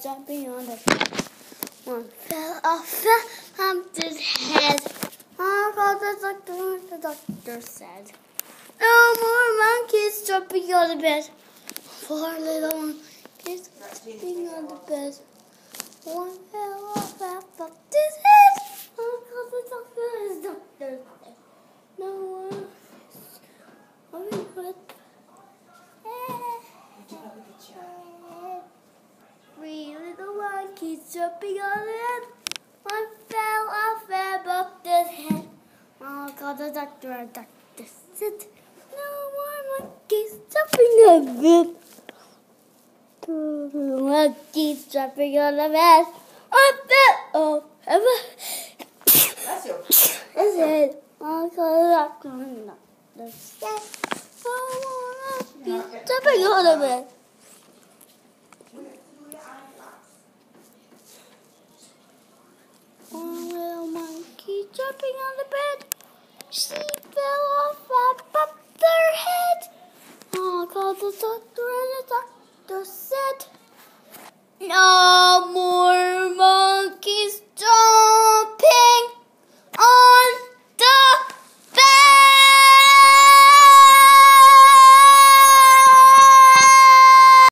jumping on the bed. One fell off his head. Oh, called the doctor said, no more monkeys jumping on the bed. 4 little monkeys jumping on the bed. One fell off his head. Oh, called the doctor said, no one is good. 3 little monkeys jumping on the bed. One fell off and bumped his head. Oh, called the doctor, and doctor said, no more monkeys jumping on the bed. 2 little monkeys jumping on the bed. One fell off and bumped his head. Oh, called the doctor, and doctor said, no more monkeys jumping on the bed. One little monkey jumping on the bed. She fell off and bumped her head. Oh, called the doctor, and the doctor